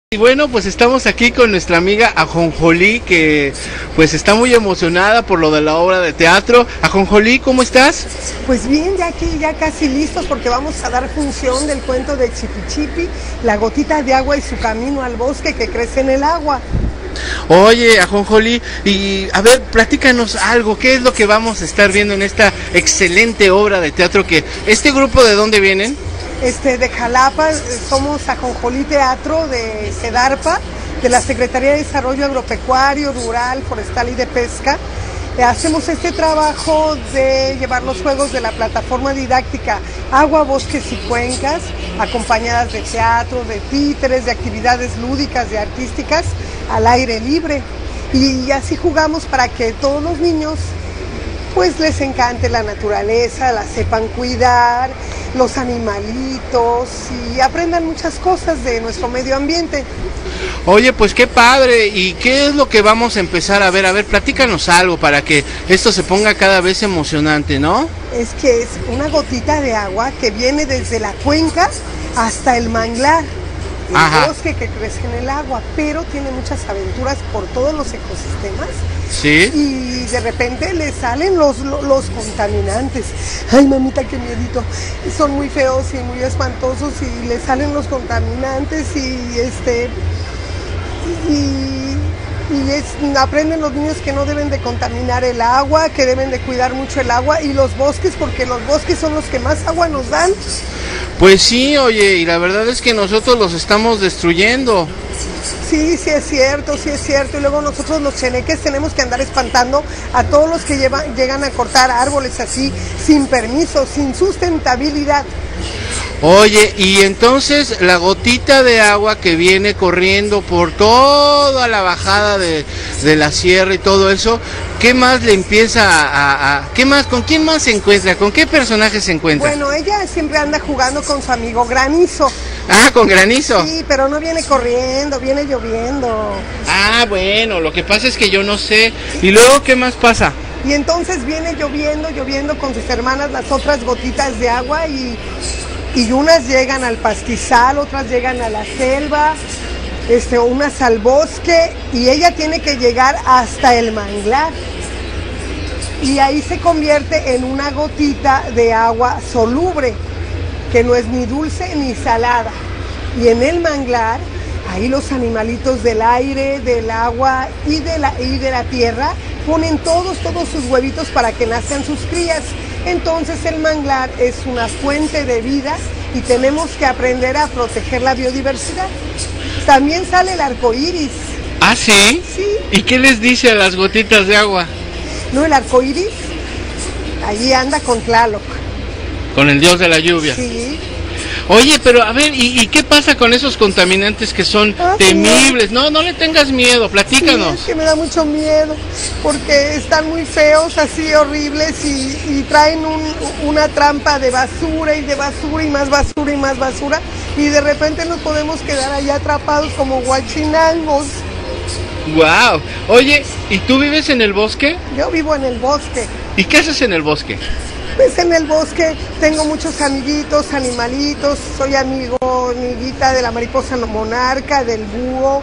Y bueno, pues estamos aquí con nuestra amiga Ajonjolí, que pues está muy emocionada por lo de la obra de teatro. Ajonjolí, ¿cómo estás? Pues bien, ya aquí, ya casi listos porque vamos a dar función del cuento de Chipi Chipi, la gotita de agua y su camino al bosque que crece en el agua. Oye, Ajonjolí, y a ver, platícanos algo, ¿qué es lo que vamos a estar viendo en esta excelente obra de teatro? Que ¿este grupo de dónde vienen? De Jalapa, somos Ajonjolí Teatro de SEDARPA, de la Secretaría de Desarrollo Agropecuario, Rural, Forestal y de Pesca. Hacemos este trabajo de llevar los juegos de la plataforma didáctica Agua, Bosques y Cuencas, acompañadas de teatro, de títeres, de actividades lúdicas y artísticas al aire libre. Y así jugamos para que todos los niños pues les encante la naturaleza, la sepan cuidar, los animalitos y aprendan muchas cosas de nuestro medio ambiente. Oye, pues qué padre. ¿Y qué es lo que vamos a empezar a ver? A ver, platícanos algo para que esto se ponga cada vez emocionante, ¿no? Es que es una gotita de agua que viene desde la cuenca hasta el manglar, el bosque que crece en el agua, pero tiene muchas aventuras por todos los ecosistemas. Sí. Y de repente le salen los contaminantes. Ay, mamita, qué miedito. Son muy feos y muy espantosos y le salen los contaminantes aprenden los niños que no deben de contaminar el agua, que deben de cuidar mucho el agua y los bosques, porque los bosques son los que más agua nos dan. Pues sí, oye, y la verdad es que nosotros los estamos destruyendo. Sí, sí es cierto, y luego nosotros los cheneques tenemos que andar espantando a todos los que llegan a cortar árboles así, sin permiso, sin sustentabilidad. Oye, y entonces la gotita de agua que viene corriendo por toda la bajada de la sierra y todo eso, ¿qué más le empieza ¿qué más, con quién más se encuentra? ¿Con qué personaje se encuentra? Bueno, ella siempre anda jugando con su amigo Granizo. Ah, ¿con Granizo? Sí, pero no viene corriendo, viene lloviendo. Ah, bueno, lo que pasa es que yo no sé. ¿Y luego qué más pasa? Y entonces viene lloviendo con sus hermanas las otras gotitas de agua y unas llegan al pastizal, otras llegan a la selva, unas al bosque, y ella tiene que llegar hasta el manglar. Y ahí se convierte en una gotita de agua soluble, que no es ni dulce ni salada. Y en el manglar, ahí los animalitos del aire, del agua y de la tierra ponen todos sus huevitos para que nazcan sus crías. Entonces el manglar es una fuente de vida y tenemos que aprender a proteger la biodiversidad. También sale el arco iris. ¿Ah, sí? Sí. ¿Y qué les dice a las gotitas de agua? No, el arco iris, allí anda con Tlaloc. Con el dios de la lluvia. Sí. Oye, pero a ver, ¿y qué pasa con esos contaminantes que son temibles? No, no le tengas miedo, platícanos. Sí, es que me da mucho miedo, porque están muy feos, así horribles, y traen una trampa de basura y de basura y más basura y más basura, y de repente nos podemos quedar allá atrapados como guachinangos. Wow. Oye, ¿y tú vives en el bosque? Yo vivo en el bosque. ¿Y qué haces en el bosque? Pues en el bosque tengo muchos amiguitos, animalitos, soy amiguita de la mariposa monarca, del búho,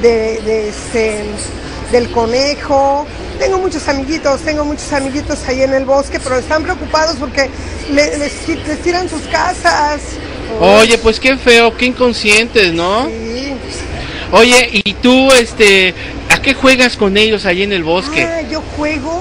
del conejo. Tengo muchos amiguitos ahí en el bosque, pero están preocupados porque les tiran sus casas. Oye, pues qué feo, qué inconscientes, ¿no? Sí. Oye, ¿y tú, a qué juegas con ellos ahí en el bosque? Yo juego,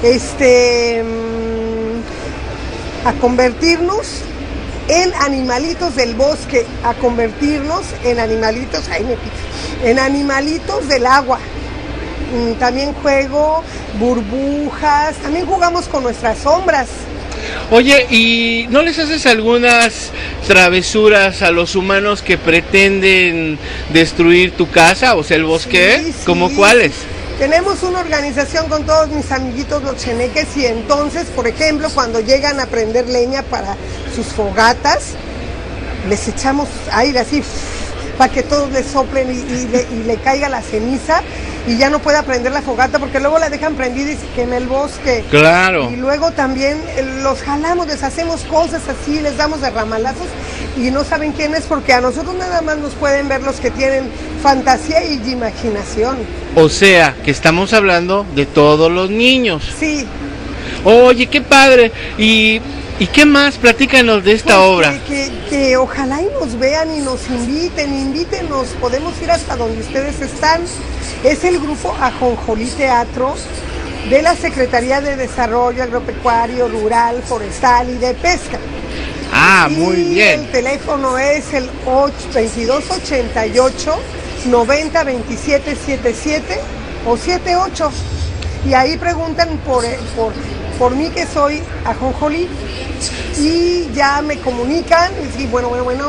a convertirnos en animalitos del bosque, a convertirnos en animalitos, en animalitos del agua. También juego burbujas, también jugamos con nuestras sombras. Oye, ¿y no les haces algunas travesuras a los humanos que pretenden destruir tu casa, o sea, el bosque? Sí, sí. ¿Cómo cuáles? Tenemos una organización con todos mis amiguitos los cheneques y entonces, por ejemplo, cuando llegan a prender leña para sus fogatas, les echamos aire así para que todos les soplen y le caiga la ceniza y ya no pueda prender la fogata porque luego la dejan prendida y se quema el bosque. Claro. Y luego también los jalamos, les hacemos cosas así, les damos de ramalazos y no saben quién es porque a nosotros nada más nos pueden ver los que tienen fantasía y imaginación. O sea, que estamos hablando de todos los niños. Sí. Oye, qué padre. ¿Y qué más? Platícanos de esta obra. Que ojalá y nos vean y nos invítenos, podemos ir hasta donde ustedes están. Es el grupo Ajonjolí Teatro de la Secretaría de Desarrollo Agropecuario, Rural, Forestal y de Pesca. Ah, muy bien. El teléfono es el 2288 90 27 77 o 78 y ahí preguntan por mí, que soy Ajonjolí, y ya me comunican y bueno,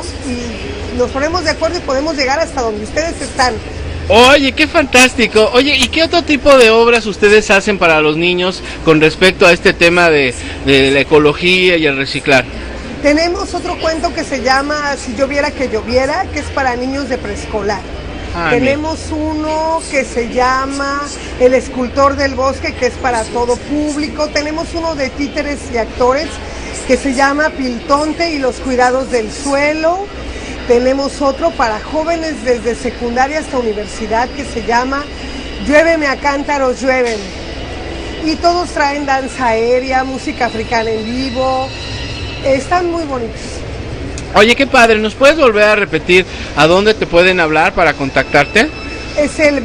y nos ponemos de acuerdo y podemos llegar hasta donde ustedes están. Oye, qué fantástico. Oye, ¿y qué otro tipo de obras ustedes hacen para los niños con respecto a este tema de la ecología y el reciclar? Tenemos otro cuento que se llama Si yo viera que lloviera, que es para niños de preescolar. Tenemos uno que se llama El escultor del bosque, que es para todo público. Tenemos uno de títeres y actores que se llama Piltonte y los cuidados del suelo. Tenemos otro para jóvenes desde secundaria hasta universidad que se llama Lluéveme a cántaros, lluéveme. Y todos traen danza aérea, música africana en vivo. Están muy bonitos. Oye, qué padre, ¿nos puedes volver a repetir a dónde te pueden hablar para contactarte? Es el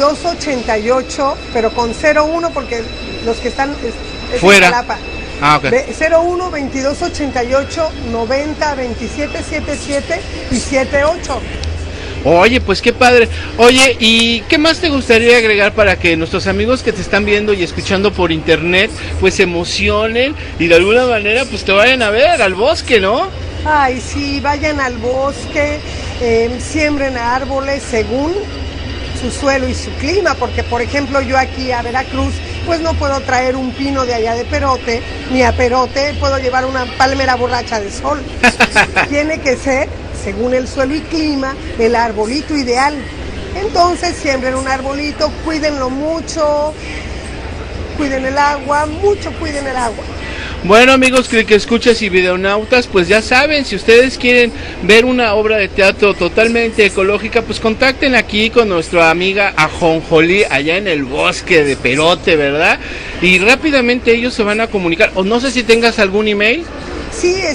2288, pero con 01 porque los que están fuera. En Jalapa. Ah, ok. 01 2288 90 27 77 y 78. Oye, pues qué padre. Oye, ¿y qué más te gustaría agregar para que nuestros amigos que te están viendo y escuchando por internet pues se emocionen y de alguna manera pues te vayan a ver al bosque, ¿no? Ay, sí, vayan al bosque, siembren árboles según su suelo y su clima, porque por ejemplo yo aquí a Veracruz pues no puedo traer un pino de allá de Perote, ni a Perote puedo llevar una palmera borracha de sol. Tiene que ser, según el suelo y clima, el arbolito ideal. Entonces siembren un arbolito, cuídenlo mucho, cuiden el agua, cuiden el agua. Bueno, amigos que escuchas y videonautas, pues ya saben, si ustedes quieren ver una obra de teatro totalmente ecológica, pues contacten aquí con nuestra amiga Ajonjolí allá en el bosque de Perote, ¿verdad? Y rápidamente ellos se van a comunicar, o no sé si tengas algún email. Sí, es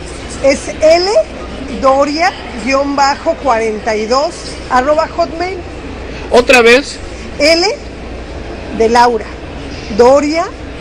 ldoria-42 @hotmail. ¿Otra vez? L de Laura, Doria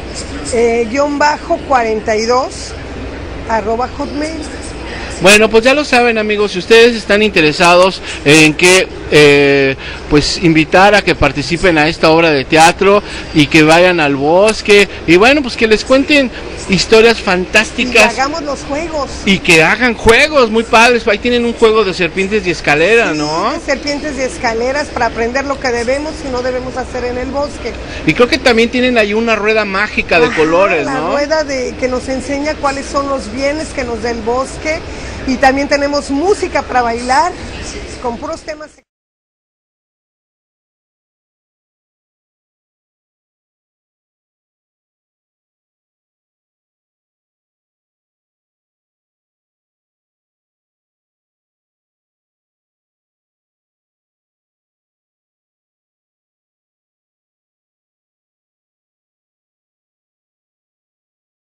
_42 @hotmail. Bueno, pues ya lo saben, amigos, si ustedes están interesados en que pues invitar a que participen a esta obra de teatro y que vayan al bosque y bueno, pues que les cuenten historias fantásticas. Y que hagamos los juegos. Y que hagan juegos muy padres. Ahí tienen un juego de serpientes y escaleras, sí, ¿no? De serpientes y escaleras para aprender lo que debemos y no debemos hacer en el bosque. Y creo que también tienen ahí una rueda mágica de colores, ¿no? La rueda que nos enseña cuáles son los bienes que nos da el bosque. Y también tenemos música para bailar con puros temas.